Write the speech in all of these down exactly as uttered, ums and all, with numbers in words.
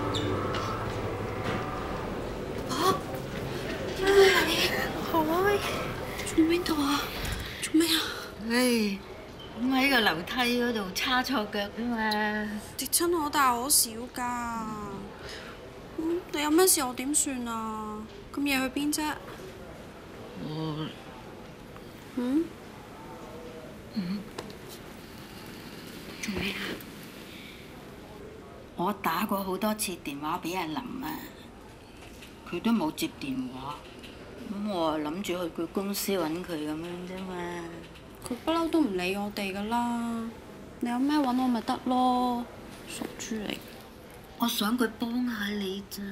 婆，點解你？海，做邊度啊？做咩啊？ 唉，咁喺個樓梯嗰度叉錯腳啫嘛。 跌親我大我小㗎。嗯，你有咩事我點算啊？咁夜去邊啫？ 我嗯？ 嗯？做咩啊？我打過好多次電話俾阿林啊，佢都冇接電話。咁我諗住去佢公司揾佢咁樣啫嘛。 佢不嬲都唔理我哋㗎啦。你有咩揾我咪得咯，傻豬嚟。 我想佢幫下你咋。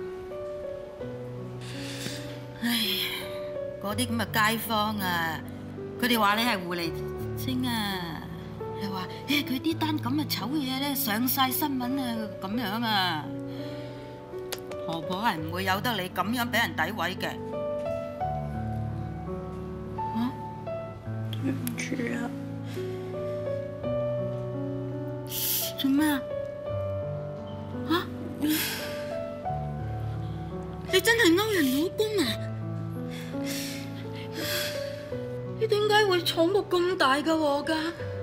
唉，嗰啲咁嘅街坊啊，佢哋話你係狐狸精啊，又話誒佢啲單咁嘅醜嘢咧上晒新聞啊咁樣啊。婆婆係唔會由得你咁樣俾人詆毀嘅。嚇？ 對唔住啊！ 做咩啊？嚇？你真係勾人老公啊？你點解會闖禍咁大嘅禍㗎？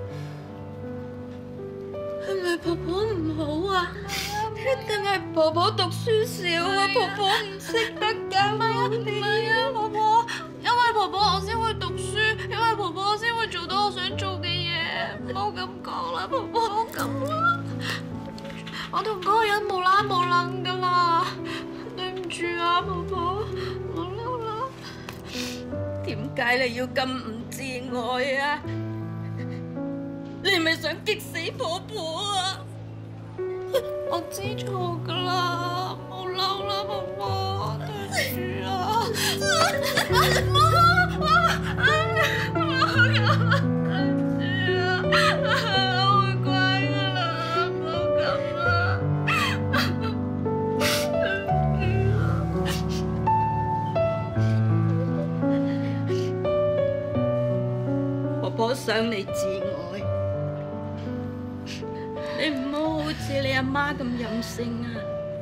係咪婆婆唔好啊？一定係婆婆讀書少啊！婆婆唔識得㗎。 唔係啊，唔係啊，婆婆，因為婆婆我先會讀書，因為婆婆我先會做到我想做嘅嘢。唔好咁講啦，婆婆，唔好咁啦。我同嗰個人冇啦冇楞㗎啦，對唔住啊，婆婆，冇嬲啦。 點解你要咁唔自愛啊？你係咪想激死婆婆啊？ 我知錯㗎啦，冇嬲啦，婆婆，對唔住啊。唔好啊！唔好咁啊！對唔住啊！我會乖㗎啦，唔好咁啦。 婆婆想你自愛，你唔好好似你阿媽咁任性啊！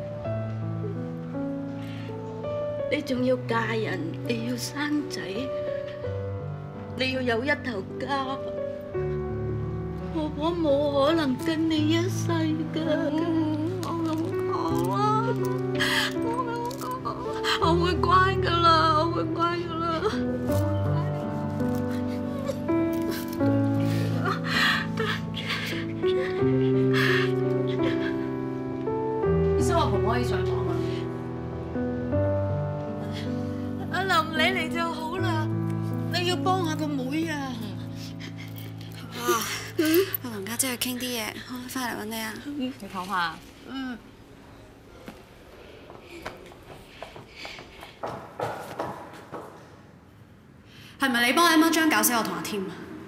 你仲要嫁人，你要生仔，你要有一頭家。婆婆冇可能跟你一世噶。 我咁講啦，我咁講，我會乖噶啦，我會乖噶啦。對唔住，對唔住。 醫生話婆婆可以上房啊。 阿林，你嚟就好啦，你要幫下個妹啊。 啊，我同家姐去傾啲嘢，我翻嚟揾你啊。 你唞下。 嗯。 係咪你幫阿媽張搞死我同阿添啊？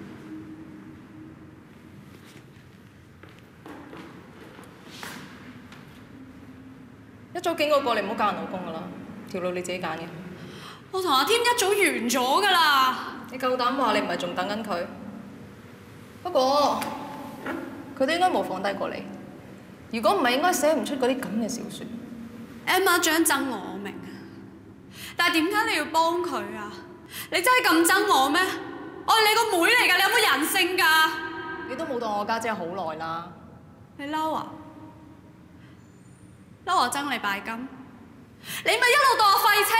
一早警告過你唔好嫁人老公噶啦，條路你自己揀嘅。 我同阿添一早完咗噶啦。 你夠膽話你唔係仲等緊佢？不過佢都應該冇放低過你。如果唔係，應該寫唔出嗰啲咁嘅小説。 Emma 張憎我，我明啊，但係點解你要幫佢啊？你真係咁憎我咩？我係你個妹嚟㗎，你有冇人性㗎？ 你都冇當我家姐好耐啦。 你嬲啊？嬲我憎你拜金？你咪一路當我廢青？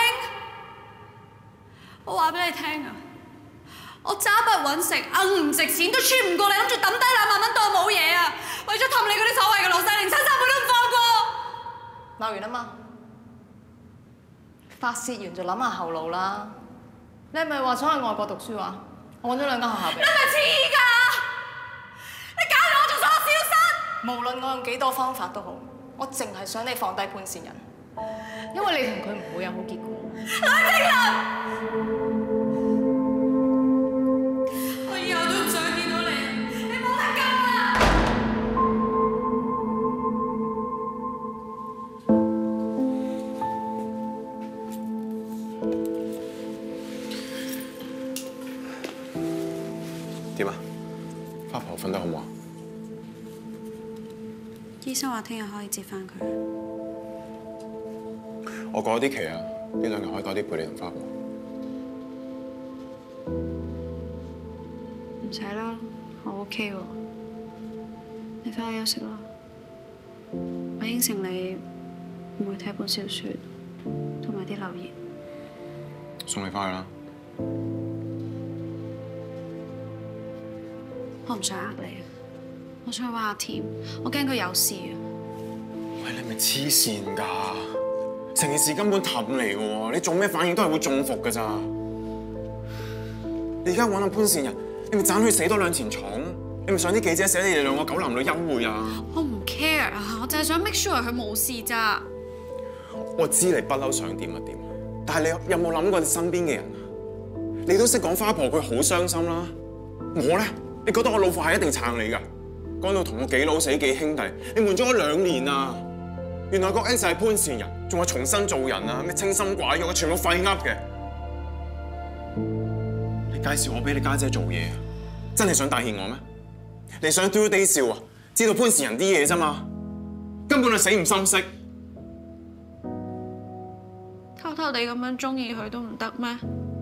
我話俾你聽啊，我揸筆揾食，硬唔值錢都穿唔過你，諗住抌低兩萬蚊當冇嘢啊！為咗氹你嗰啲所謂嘅老細，連親生妹都唔放過。 鬧完啦嘛，發泄完就諗下後路啦。你係咪話想去外國讀書啊？我揾咗兩間學校俾你。 你咪黐㗎！你搞到我仲想我消失？ 無論我用幾多方法都好，我淨係想你放低潘善人，因為你同佢唔會有好結果。 梁靜茹，我以後都唔想見到你，你冇得救啦！ 點啊？花婆瞓得好唔好啊？ 醫生話聽日可以接翻佢。 我過咗啲期啊，呢兩日可以多啲陪你同花婆。 唔使啦，我 OK 喎。你翻去休息啦。我應承你唔會睇本小説同埋啲留言。 送你翻去啦。 我唔想呃你啊！我想去揾阿添，我驚佢有事啊！ 喂，你咪黐線㗎！成件事根本氹嚟嘅喎，你做咩反應都係會中伏㗎咋？你而家揾阿潘善人，你咪盞佢死多兩錢重？你咪想啲記者寫你哋兩個狗男女幽會啊？ 我唔 care 啊！我淨係想 make sure 佢冇事咋。 我知你不嬲想點就點，但係你有冇諗過你身邊嘅人啊？你都識講花婆，佢好傷心啦。我咧？你覺得我老父係一定撐你㗎？講到同我幾老死幾兄弟，你瞞咗我兩年啊！原來個 X 係潘善人，仲話重新做人啊，咩清心寡慾，全部廢噏嘅。你介紹我俾你家姐做嘢，真係想帶挈我咩？你想 do day 笑啊？知道潘善人啲嘢啫嘛，根本係死唔心息。 偷偷地咁樣中意佢都唔得咩？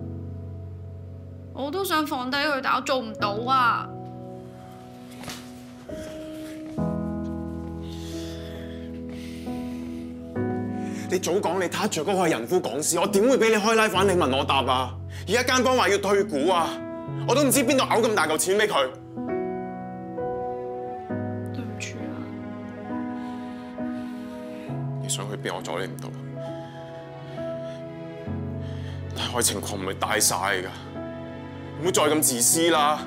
我都想放低佢，但我做唔到啊！ 你早講你撻著嗰個係人夫講事，我點會俾你開拉反？你問我答啊！而家間幫話要退股啊，我都唔知邊度嘔咁大嚿錢俾佢。 對唔住啊！ 你想去邊我阻你唔到，但係愛情狂唔係大晒㗎，唔好再咁自私啦！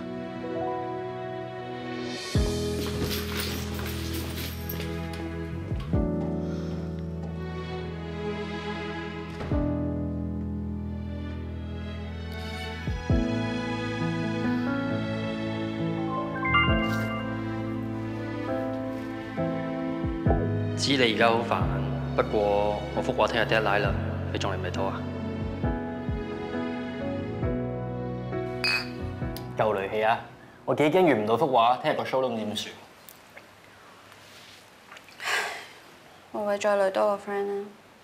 知你而家好煩，不過我福華聽日 deadline啦，你仲嚟唔嚟拖啊？夠雷氣啊！我幾驚遇唔到福華，聽日個 show 都唔知點算。 我會再累多個 friend 啦。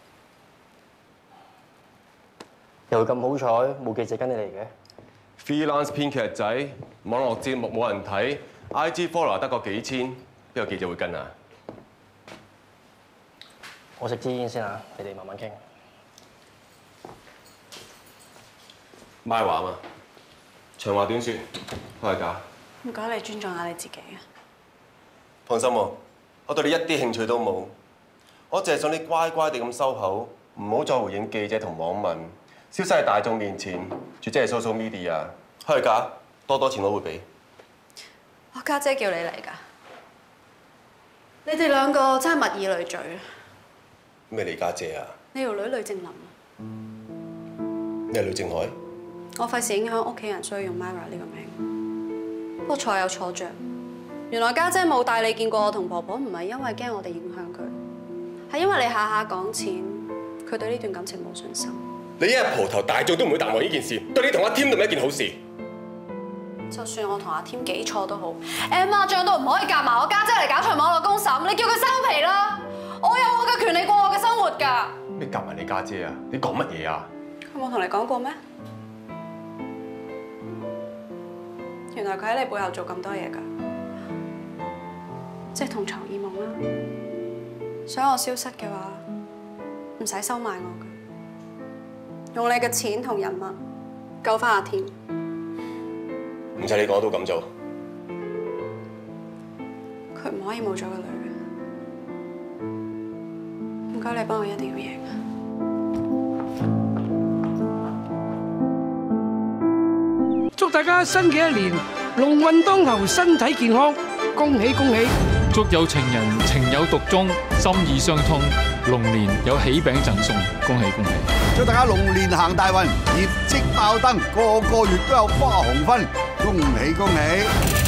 又咁好彩，冇記者跟你嚟嘅。 freelance 編劇仔，網絡節目冇人睇 ，I G follower 得個幾千，邊個記者會跟啊？ 我食支煙先啊，你哋慢慢傾。 賣話啊嘛，長話短説，開價。 唔該，你尊重下你自己啊。 放心喎，我對你一啲興趣都冇，我淨係想你乖乖地咁收口，唔好再回應記者同網民，消失喺大眾面前，絕即係 social media。開價，多多錢我會俾。 我家姐叫你嚟㗎，你哋兩個真係物以類聚啊！ 咩你家姐啊？ 你條女呂正林啊？ 你係呂正海？ 我費事影響屋企人，所以用 Myra 呢個名。不過錯有錯著，原來家姐冇帶你見過我同婆婆，唔係因為驚我哋影響佢，係因為你下下講錢，佢對呢段感情冇信心。 你一日蒲頭，大眾都唔會淡忘呢件事，對你同阿添都唔係一件好事。 就算我同阿添幾錯都好 ，Emma 醬都唔可以夾埋我家姐嚟搞場網絡公審，你叫佢收皮啦！我有我嘅權利過我嘅生活㗎。 你夾埋你家姐啊？你講乜嘢啊？ 佢冇同你講過咩？原來佢喺你背後做咁多嘢㗎，即係同床異夢啦。想我消失嘅話，唔使收買我㗎，用你嘅錢同人物救翻阿添。 唔使你講都咁做。 佢唔可以冇咗個女嘅。唔該，你幫我一定要贏啊！ 祝大家新嘅一年龍運當頭，身體健康，恭喜恭喜！ 祝有情人情有獨鍾，心意相通，龍年有喜餅贈送，恭喜恭喜！ 祝大家龍年行大運，業績爆燈，個個月都有花紅分，恭喜恭喜！